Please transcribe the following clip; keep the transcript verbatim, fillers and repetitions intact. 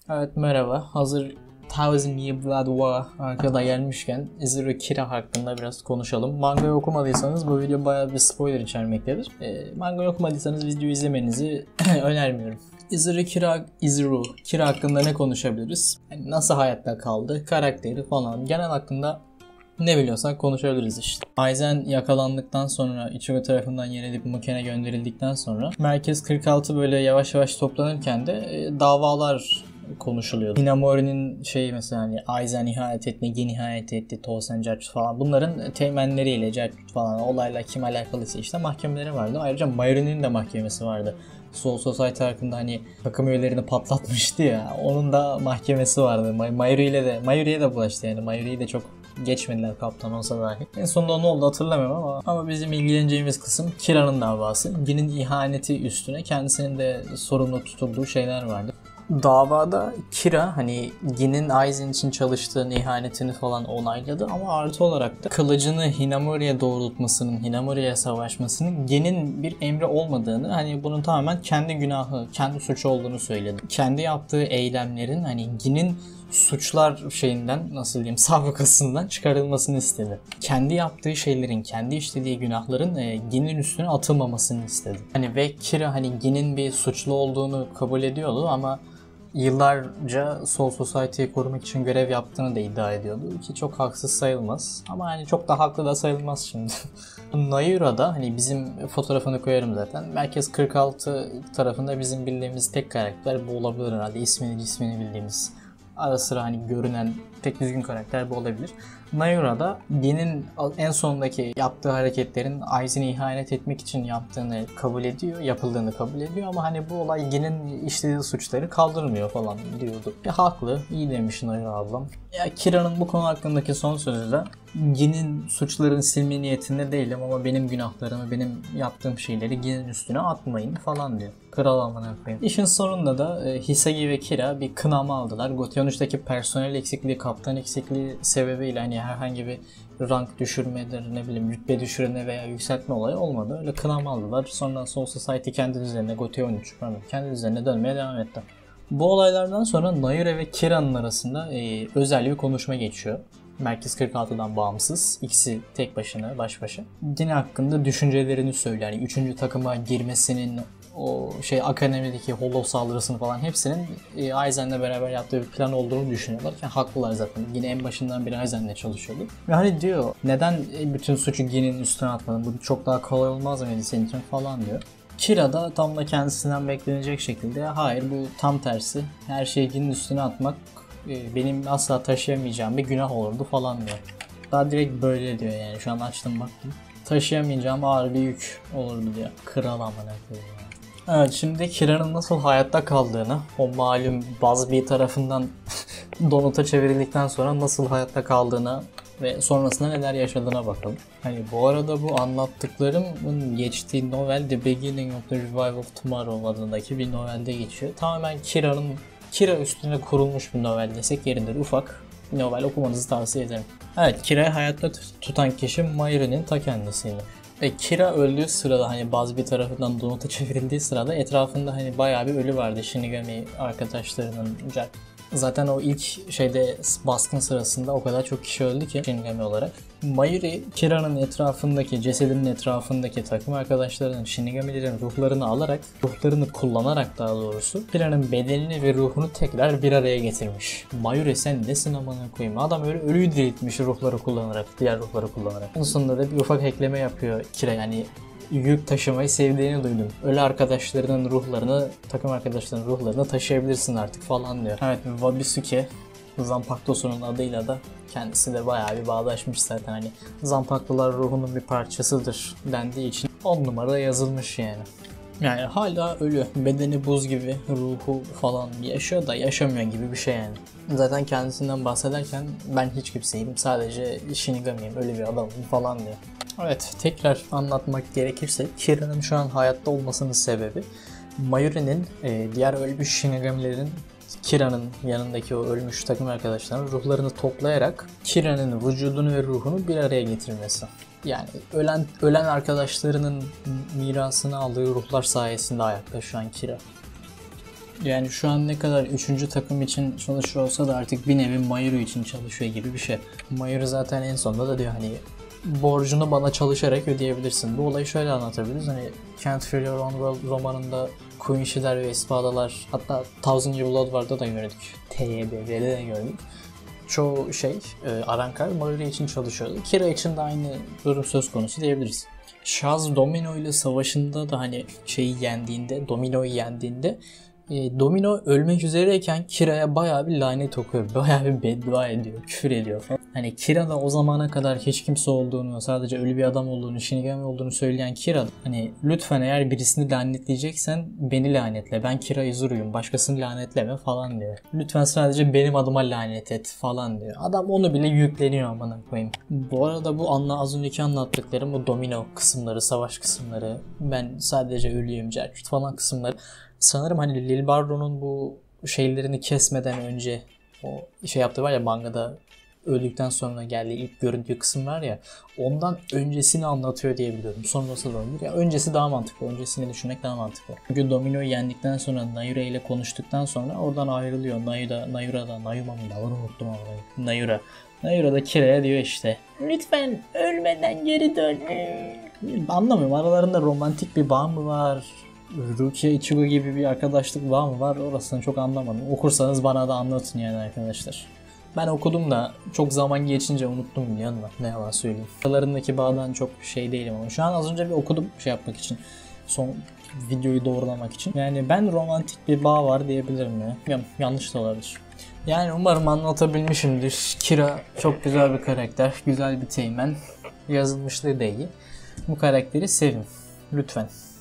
Evet, merhaba. Hazır Thousand Year Blood War arkada gelmişken Zero Kira hakkında biraz konuşalım. Mangayı okumadıysanız bu video bayağı bir spoiler içermektedir. E, mangayı okumadıysanız videoyu izlemenizi önermiyorum. Zero Kira, Zero Kira hakkında ne konuşabiliriz? Yani nasıl hayatta kaldı, karakteri falan genel hakkında ne biliyorsak konuşabiliriz işte. Aizen yakalandıktan sonra, Ichigo tarafından yenilip Muken'e gönderildikten sonra Merkez kırk altı böyle yavaş yavaş toplanırken de e, davalar konuşuluyordu. Hinamori'nin şeyi mesela hani Aizen ihanet etti, Gin ihanet etti, Tousen Judge falan bunların teğmenleriyle Judge falan olayla kim alakalıysa işte mahkemeleri vardı. Ayrıca Mayuri'nin de mahkemesi vardı. Soul Society hakkında hani takım üyelerini patlatmıştı ya, onun da mahkemesi vardı. Mayuri ile de Mayuri'ye de bulaştı yani. Mayuri'yi de çok geçmediler kaptan olsa dahi. En sonunda ne oldu hatırlamıyorum ama ama bizim ilgileneceğimiz kısım Kira'nın davası. Gin'in ihaneti üstüne kendisinin de sorumlu tutulduğu şeyler vardı. Davada Kira hani Gin'in Aizen için çalıştığını, ihanetini falan onayladı ama artı olarak da kılıcını Hinamori'ye doğrultmasının, Hinamori'ye savaşmasının Gin'in bir emri olmadığını, hani bunun tamamen kendi günahı, kendi suçu olduğunu söyledi. Kendi yaptığı eylemlerin hani Gin'in suçlar şeyinden, nasıl diyeyim, sabıkasından çıkarılmasını istedi. Kendi yaptığı şeylerin, kendi işlediği günahların e, Gin'in üstüne atılmamasını istedi. Hani ve Kira hani Gin'in bir suçlu olduğunu kabul ediyordu ama yıllarca Soul Society'yi korumak için görev yaptığını da iddia ediyordu ki çok haksız sayılmaz ama hani çok da haklı da sayılmaz şimdi. Nayura'da hani bizim fotoğrafını koyarım zaten. Merkez kırk altı tarafında bizim bildiğimiz tek karakter bu olabilir herhalde. İsmini cismini bildiğimiz. Ara sıra hani görünen tek düzgün karakter bu olabilir. Nayura'da Gin'in en sondaki yaptığı hareketlerin Aizen'e ihanet etmek için yaptığını kabul ediyor, yapıldığını kabul ediyor ama hani bu olay Gin'in işlediği suçları kaldırmıyor falan diyordu. Ya haklı, iyi demiş Nayura ablam. Ya Kira'nın bu konu hakkındaki son sözü de Gin'in suçlarını silme niyetinde değilim ama benim günahlarımı, benim yaptığım şeyleri Gin'in üstüne atmayın falan diyor. Kral amına koyayım. İşin sonunda da e, Hisagi ve Kira bir kınama aldılar. Goten on üçteki personel eksikliği, kaptan eksikliği sebebiyle hani herhangi bir rank düşürmedir, ne bileyim rütbe düşürme veya yükseltme olayı olmadı. Öyle kınama aldılar. Sonra Soul Society kendi üzerine, Goten on üç pardon, kendi üzerine dönmeye devam etti. Bu olaylardan sonra Nayura ve Kira'nın arasında e, özel bir konuşma geçiyor. Merkez kırk altıdan bağımsız. İkisi tek başına, baş başa. Gin hakkında düşüncelerini söylüyor. Yani üçüncü takıma girmesinin, o şey akademideki holo saldırısını falan hepsinin e, Aizen'le beraber yaptığı bir plan olduğunu düşünüyorlar. Yani haklılar zaten. Yine en başından beri Aizen'le çalışıyordu. Ve hani diyor, neden bütün suçu Gin'in üstüne atmadın? Bu çok daha kolay olmaz mıydı senin için falan diyor. Kira da tam da kendisinden beklenecek şekilde hayır bu tam tersi. Her şeyi Gin'in üstüne atmak e, benim asla taşıyamayacağım bir günah olurdu falan diyor. Daha direkt böyle diyor yani, şu an açtım baktım. Taşıyamayacağım ağır bir yük olurdu diyor. Kral amına koyayım. Evet, şimdi Kira'nın nasıl hayatta kaldığını, o malum Busby tarafından Donut'a çevrildikten sonra nasıl hayatta kaldığını ve sonrasında neler yaşadığına bakalım. Hani bu arada bu anlattıklarımın geçtiği novel The Beginning of the Revival of Tomorrow adındaki bir novelde geçiyor. Tamamen Kira'nın Kira üstüne kurulmuş bir novel desek yeridir. Ufak bir novel, okumanızı tavsiye ederim. Evet, Kira'yı hayatta tutan kişi Mayuri'nin ta kendisiydi. Ve Kira öldüğü sırada, hani Busby tarafından Donut'a çevrildiği sırada etrafında hani bayağı bir ölü vardı Shinigami arkadaşlarının. Zaten o ilk şeyde baskın sırasında o kadar çok kişi öldü ki Shinigami olarak. Mayuri, Kira'nın etrafındaki, cesedinin etrafındaki takım arkadaşlarının, Shinigami'lerin ruhlarını alarak, ruhlarını kullanarak daha doğrusu Kira'nın bedenini ve ruhunu tekrar bir araya getirmiş. Mayuri sen nesin amına koyayım? Adam öyle ölüyü diriltmiş ruhları kullanarak, diğer ruhları kullanarak. Onun sonunda da bir ufak ekleme yapıyor Kira, yani yük taşımayı sevdiğini duydum. Ölü arkadaşlarının ruhlarını, takım arkadaşlarının ruhlarını taşıyabilirsin artık falan diyor. Evet, Wabisuke, Zanpakuto'sunun adıyla da kendisi de bayağı bir bağdaşmış zaten, hani Zanpakuto'lar ruhunun bir parçasıdır dendiği için on numara yazılmış yani. Yani hala ölü, bedeni buz gibi, ruhu falan yaşıyor da yaşamıyor gibi bir şey yani. Zaten kendisinden bahsederken ben hiç kimseyim, sadece Shinigami'yim, öyle bir adamım falan diyor. Evet, tekrar anlatmak gerekirse Kira'nın şu an hayatta olmasının sebebi Mayuri'nin e, diğer ölmüş Shinigami'lerin Kira'nın yanındaki o ölmüş takım arkadaşlarının ruhlarını toplayarak Kira'nın vücudunu ve ruhunu bir araya getirmesi. Yani ölen ölen arkadaşlarının mirasını aldığı ruhlar sayesinde hayatta şu an Kira. Yani şu an ne kadar üçüncü takım için çalışıyor olsa da artık bir nevi Mayuru için çalışıyor gibi bir şey. Mayuru zaten en sonunda da diyor hani borcunu bana çalışarak ödeyebilirsin. Bu olayı şöyle anlatabiliriz. Hani Can't Feel Your Own World romanında Quincy'ler ve Espada'lar, hatta Thousand Year Blood War'da da gördük. T Y B V'de de gördük. Çoğu şey, e, Arrancar Mayuru için çalışıyordu. Kira için de aynı durum söz konusu diyebiliriz. Shaz Domino ile savaşında da hani şeyi yendiğinde, Domino'yu yendiğinde e, Domino ölmek üzereyken Kira'ya bayağı bir lanet okuyor. Bayağı bir beddua ediyor, küfür ediyor falan. Hani Kira da o zamana kadar hiç kimse olduğunu, sadece ölü bir adam olduğunu, Shinigami olduğunu söyleyen Kira, hani lütfen eğer birisini lanetleyeceksen beni lanetle. Ben Kira Izuru'yum, başkasını lanetleme falan diyor. Lütfen sadece benim adıma lanet et falan diyor. Adam onu bile yükleniyor amına koyayım. Bu arada bu anla az önceki anlattıklarım, bu Domino kısımları, savaş kısımları, ben sadece ölüyüm, cercut falan kısımları. Sanırım hani Lil Bardo'nun bu şeylerini kesmeden önce o şey yaptığı var ya, mangada öldükten sonra geldiği ilk görüntü kısım var ya, ondan öncesini anlatıyor diye biliyorum. Sonrası da olabilir. Ya öncesi daha mantıklı. Öncesini düşünmek daha mantıklı. Çünkü Domino'yu yendikten sonra Nayura ile konuştuktan sonra oradan ayrılıyor. Nayura, Nayura'da, Nayuma mı da onu unuttum ama. Nayura. Nayura da Kira'ya diyor işte, lütfen ölmeden geri dön. Anlamıyorum. Aralarında romantik bir bağ mı var? Rukia Ichigo gibi bir arkadaşlık bağ mı var? Orasını çok anlamadım. Okursanız bana da anlatın yani arkadaşlar. Ben okudum da çok zaman geçince unuttum biliyor musun? Ne yalan söyleyeyim. Aralarındaki bağdan çok şey değilim ama şu an az önce bir okudum şey yapmak için. Son videoyu doğrulamak için. Yani ben romantik bir bağ var diyebilirim ya. Yanlış da olabilir. Yani umarım anlatabilmişimdir. Kira çok güzel bir karakter. Güzel bir teğmen. Yazılmışlığı da iyi. Bu karakteri sevin. Lütfen.